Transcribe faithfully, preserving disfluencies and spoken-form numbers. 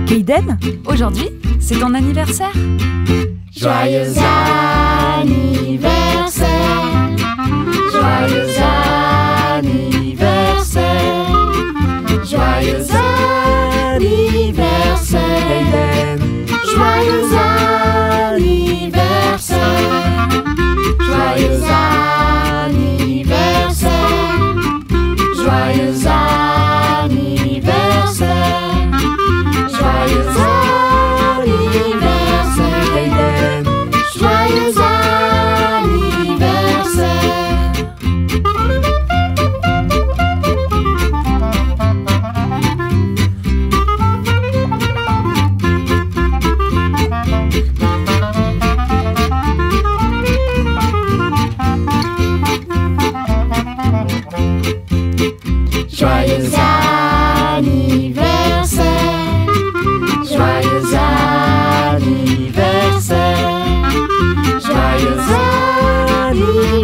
Cayden, aujourd'hui, c'est ton anniversaire. Joyeux anniversaire, joyeux anniversaire, joyeux anniversaire, Cayden. Joyeux anniversaire, joyeux anniversaire, joyeux anniversaire, joyeux anniversaire, Cayden. Joyeux anniversaire. Joyeux anniversaire, joyeux anniversaire, joyeux anniversaire.